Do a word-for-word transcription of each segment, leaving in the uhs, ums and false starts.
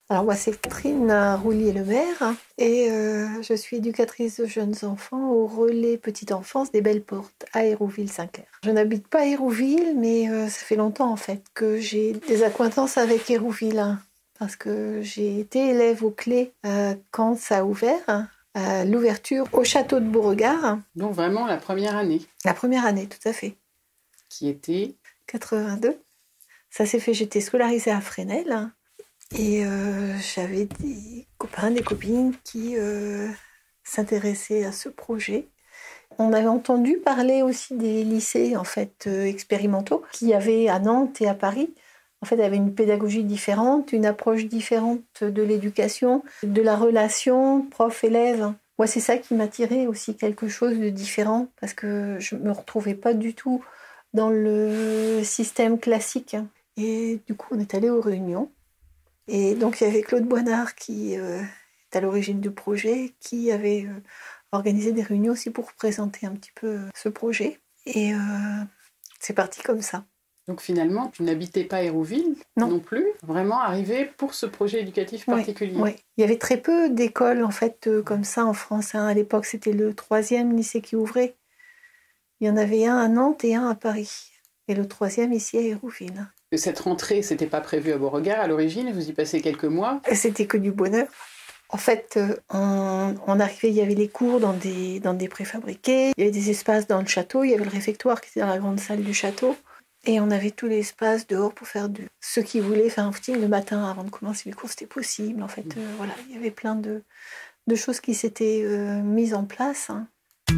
Alors moi, c'est Catherine Roulier-Lemaire et euh, je suis éducatrice de jeunes enfants au relais Petite Enfance des Belles Portes à Hérouville-Saint-Clair. Je n'habite pas à Hérouville, mais euh, ça fait longtemps en fait que j'ai des accointances avec Hérouville, hein, parce que j'ai été élève au Clé euh, quand ça a ouvert, hein, à l'ouverture au château de Beauregard. Donc vraiment la première année. La première année, tout à fait. Qui était quatre-vingt-deux. Ça s'est fait, j'étais scolarisée à Fresnel. Hein. Et euh, j'avais des copains, des copines qui euh, s'intéressaient à ce projet. On avait entendu parler aussi des lycées en fait euh, expérimentaux qu'il y avait à Nantes et à Paris. En fait, il y avait une pédagogie différente, une approche différente de l'éducation, de la relation prof-élève. Moi, c'est ça qui m'attirait aussi, quelque chose de différent, parce que je me retrouvais pas du tout dans le système classique. Et du coup, on est allé aux réunions. Et donc, il y avait Claude Boinard qui euh, est à l'origine du projet, qui avait euh, organisé des réunions aussi pour présenter un petit peu euh, ce projet. Et euh, c'est parti comme ça. Donc finalement, tu n'habitais pas Hérouville non. non plus, vraiment arrivé pour ce projet éducatif particulier. Oui, oui. Il y avait très peu d'écoles en fait euh, comme ça en France. Hein. À l'époque, c'était le troisième lycée qui ouvrait. Il y en avait un à Nantes et un à Paris. Et le troisième ici à Hérouville. Cette rentrée, c'était pas prévu à Beauregard à l'origine, vous y passez quelques mois. C'était que du bonheur. En fait, on, on arrivait, il y avait les cours dans des, dans des préfabriqués, il y avait des espaces dans le château, il y avait le réfectoire qui était dans la grande salle du château, et on avait tous les espaces dehors pour faire du... Ceux qui voulaient faire un footing le matin avant de commencer les cours, c'était possible. En fait, mmh. euh, voilà, il y avait plein de, de choses qui s'étaient euh, mises en place. Hein.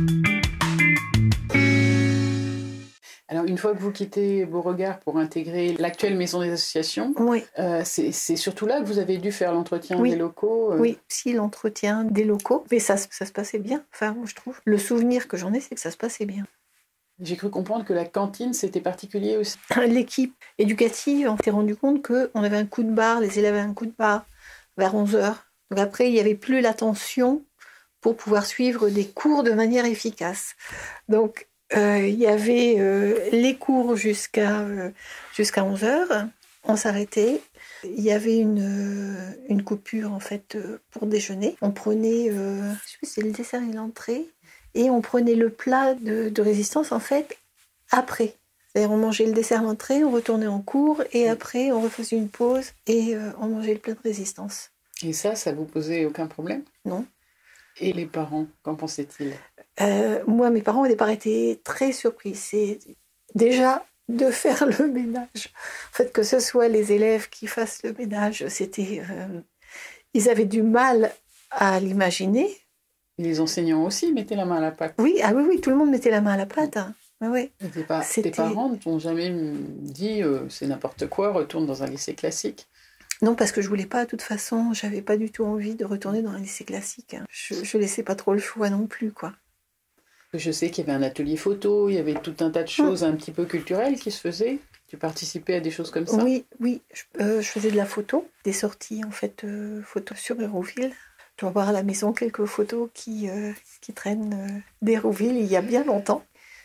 Alors, une fois que vous quittez Beauregard pour intégrer l'actuelle maison des associations, oui. euh, c'est, c'est surtout là que vous avez dû faire l'entretien oui. des locaux euh... Oui, si, l'entretien des locaux. Mais ça, ça se passait bien, enfin, moi, je trouve. Le souvenir que j'en ai, c'est que ça se passait bien. J'ai cru comprendre que la cantine, c'était particulier aussi. L'équipe éducative, on s'est rendu compte qu'on avait un coup de barre, les élèves avaient un coup de barre vers onze heures. Donc après, il n'y avait plus l'attention pour pouvoir suivre des cours de manière efficace. Donc, Euh, il y avait euh, les cours jusqu'à, euh, jusqu'à onze heures, on s'arrêtait. Il y avait une, euh, une coupure en fait euh, pour déjeuner. On prenait, euh, je sais plus, c'est le dessert et l'entrée, et on prenait le plat de, de résistance en fait après. C'est-à-dire on mangeait le dessert, l'entrée, on retournait en cours, et après on refaisait une pause et euh, on mangeait le plat de résistance. Et ça, ça vous posait aucun problème ? Non. Et les parents, qu'en pensaient-ils ? Euh, moi, mes parents au départ étaient très surpris. C'est déjà de faire le ménage. En fait, que ce soit les élèves qui fassent le ménage, c'était, euh, ils avaient du mal à l'imaginer. Et les enseignants aussi mettaient la main à la pâte. Oui, ah oui, oui, tout le monde mettait la main à la pâte. Hein. Oui, oui. Et tes, pa- tes parents ne t'ont jamais dit euh, c'est n'importe quoi, retourne dans un lycée classique ? Non, parce que je voulais pas, de toute façon, j'avais pas du tout envie de retourner dans un lycée classique. Hein. Je, je laissais pas trop le choix non plus, quoi. Je sais qu'il y avait un atelier photo, il y avait tout un tas de choses mmh. un petit peu culturelles qui se faisaient. Tu participais à des choses comme ça ? Oui, oui. Je, euh, je faisais de la photo, des sorties en fait, euh, photos sur Hérouville. Je dois avoir à la maison quelques photos qui, euh, qui traînent euh, d'Hérouville il y a bien longtemps.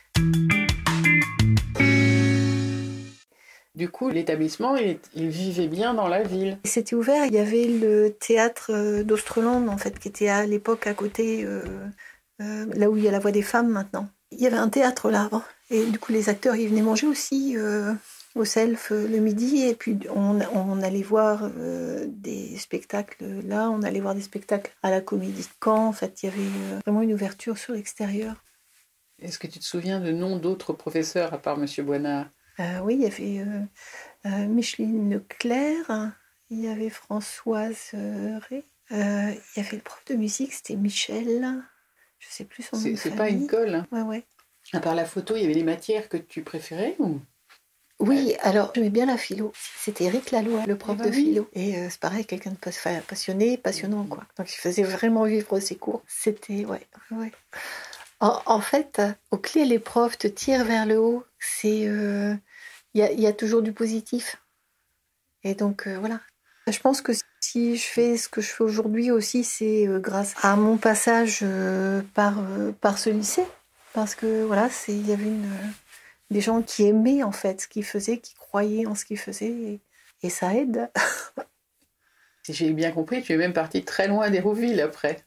Du coup, l'établissement, il, il vivait bien dans la ville. C'était ouvert. Il y avait le théâtre d'Ostrelande en fait, qui était à l'époque à côté. Euh, Euh, là où il y a la Voix des femmes maintenant. Il y avait un théâtre là avant. Et du coup, les acteurs, ils venaient manger aussi euh, au self euh, le midi. Et puis, on, on allait voir euh, des spectacles là. On allait voir des spectacles à la Comédie de Caen. En fait, il y avait euh, vraiment une ouverture sur l'extérieur. Est-ce que tu te souviens de noms d'autres professeurs à part Monsieur Boinard ? euh, Oui, il y avait euh, euh, Micheline Leclerc. Hein, il y avait Françoise euh, Ré. Euh, il y avait le prof de musique, c'était Michel. Je sais plus son nom de C'est famille. pas une colle. Hein. Ouais, ouais. À part la photo, il y avait des matières que tu préférais ou... Oui, alors j'aimais bien la philo. C'était Éric Laloy, le prof bah de oui. philo. Et euh, c'est pareil, quelqu'un de passionné, passionnant, quoi. Donc il faisait vraiment vivre ses cours. C'était, ouais, ouais. En, en fait, au Clé, les profs te tirent vers le haut. C'est, il euh, y, a, y a toujours du positif. Et donc, euh, voilà. Je pense que si je fais ce que je fais aujourd'hui aussi, c'est euh, grâce à mon passage euh, par, euh, par ce lycée. Parce que, voilà, il y avait une, euh, des gens qui aimaient, en fait, ce qu'ils faisaient, qui croyaient en ce qu'ils faisaient. Et, et ça aide. Si j'ai bien compris, tu es même partie très loin d'Hérouville après.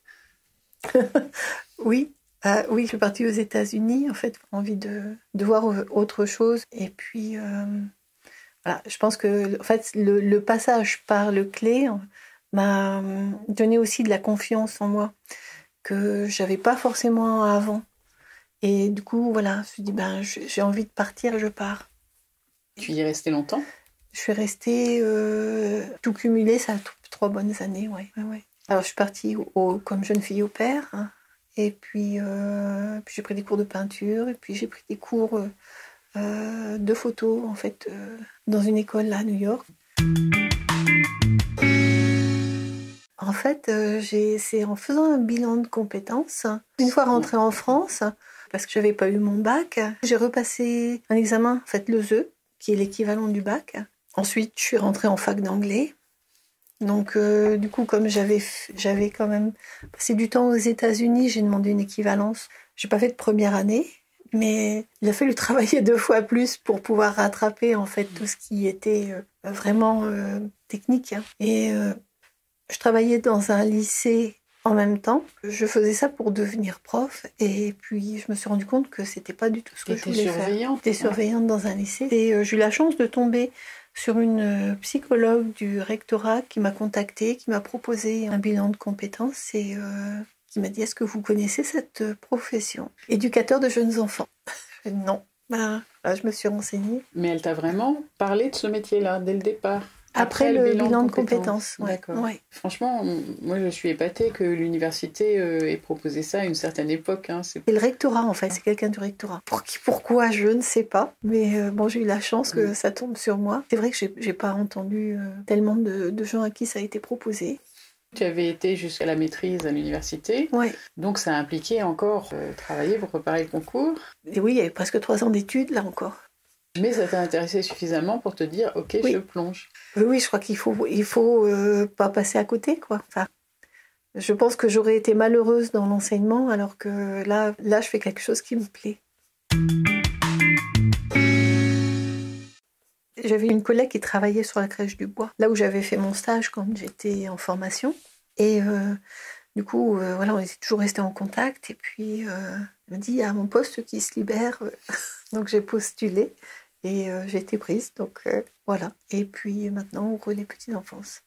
Oui, euh, oui, je suis partie aux États-Unis, en fait, pour envie de, de voir autre chose. Et puis, euh, voilà, je pense que en fait, le, le passage par le clé m'a donné aussi de la confiance en moi que j'avais pas forcément avant. Et du coup, voilà, je me suis dit, ben, j'ai envie de partir, je pars. Tu y es restée longtemps? Je suis restée, euh, tout cumulé, ça a t- trois bonnes années, ouais, ouais, ouais. Alors, je suis partie au, comme jeune fille au père, hein, et puis, euh, puis j'ai pris des cours de peinture, et puis j'ai pris des cours euh, de photo, en fait, euh, dans une école là, à New York. En fait, euh, j'ai, c'est en faisant un bilan de compétences, une fois rentrée en France, parce que j'avais pas eu mon bac, j'ai repassé un examen, en fait, l'E S E, qui est l'équivalent du bac. Ensuite, je suis rentrée en fac d'anglais. Donc, euh, du coup, comme j'avais, j'avais quand même passé du temps aux États-Unis, j'ai demandé une équivalence. J'ai pas fait de première année, mais il a fallu travailler deux fois plus pour pouvoir rattraper en fait tout ce qui était euh, vraiment euh, technique. Et euh, je travaillais dans un lycée en même temps. Je faisais ça pour devenir prof, et puis je me suis rendu compte que c'était pas du tout ce que je voulais faire. J'étais surveillante dans un lycée, et euh, j'ai eu la chance de tomber sur une psychologue du rectorat qui m'a contactée, qui m'a proposé un bilan de compétences et euh, qui m'a dit « Est-ce que vous connaissez cette profession ?» Éducateur de jeunes enfants. Non. Ben, là, je me suis renseignée. Mais elle t'a vraiment parlé de ce métier-là dès le départ? Après, Après le, le bilan, bilan de compétences. De compétences. Ouais. D'accord. Ouais. Franchement, moi je suis épatée que l'université euh, ait proposé ça à une certaine époque. Hein. C'est... c'est le rectorat en fait, c'est quelqu'un du rectorat. Pour qui, pourquoi, je ne sais pas. Mais euh, bon, j'ai eu la chance que mmh. ça tombe sur moi. C'est vrai que j'ai, j'ai pas entendu euh, tellement de, de gens à qui ça a été proposé. Tu avais été jusqu'à la maîtrise à l'université, ouais. Donc ça impliquait encore euh, travailler pour préparer le concours. Et oui, il y avait presque trois ans d'études là encore. Mais ça t'a intéressé suffisamment pour te dire, ok, oui. je plonge. Oui, oui, je crois qu'il faut, il faut euh, pas passer à côté, quoi. Enfin, je pense que j'aurais été malheureuse dans l'enseignement, alors que là, là, je fais quelque chose qui me plaît. J'avais une collègue qui travaillait sur la crèche du bois, là où j'avais fait mon stage quand j'étais en formation. Et euh, du coup, euh, voilà, on était toujours restés en contact. Et puis, euh, elle me dit, il y a mon poste qui se libère. Donc, j'ai postulé. Et euh, j'ai été prise, donc euh, voilà. Et puis maintenant, on relais petite enfance.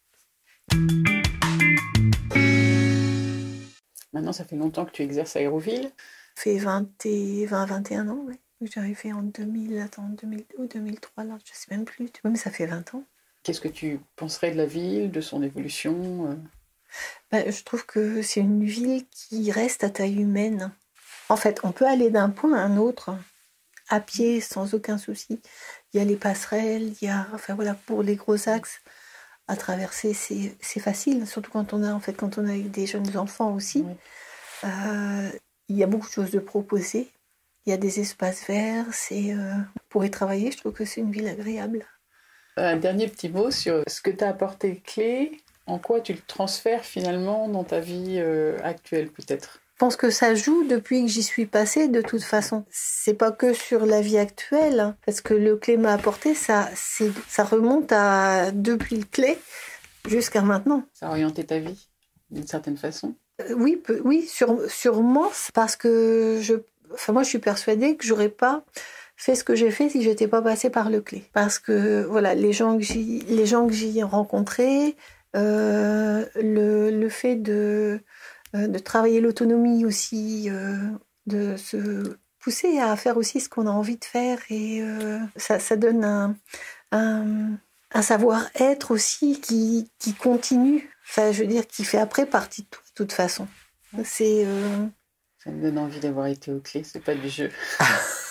Maintenant, ça fait longtemps que tu exerces à Hérouville. Ça fait vingt, vingt, vingt et un ans, oui. J'ai arrivé en deux mille, attends, deux mille deux ou deux mille trois, là, je sais même plus. Oui, mais ça fait vingt ans. Qu'est-ce que tu penserais de la ville, de son évolution? Ben, je trouve que c'est une ville qui reste à taille humaine. En fait, on peut aller d'un point à un autre à pied sans aucun souci. Il y a les passerelles, il y a, enfin voilà, pour les gros axes à traverser, c'est, c'est facile, surtout quand on a, en fait, quand on a des jeunes enfants aussi. Oui. Euh, il y a beaucoup de choses de proposer. Il y a des espaces verts. C'est, euh, pour y travailler, je trouve que c'est une ville agréable. Un dernier petit mot sur ce que t'as apporté clé, en quoi tu le transfères finalement dans ta vie euh, actuelle peut-être? Je pense que ça joue depuis que j'y suis passée de toute façon. C'est pas que sur la vie actuelle, hein, parce que le clé m'a apporté, ça, c'est, ça remonte à depuis le clé jusqu'à maintenant. Ça a orienté ta vie d'une certaine façon? euh, Oui, peu, oui, sur, sûrement, parce que je, enfin moi je suis persuadée que j'aurais pas fait ce que j'ai fait si j'étais pas passée par le clé. Parce que voilà, les gens que j'y, les gens que j'y ai rencontrés, euh, le, le fait de de travailler l'autonomie aussi, euh, de se pousser à faire aussi ce qu'on a envie de faire, et euh, ça, ça donne un, un, un savoir-être aussi qui, qui continue, enfin je veux dire qui fait après partie de tout, de toute façon. C'est, euh... Ça me donne envie d'avoir été au clé, c'est pas du jeu.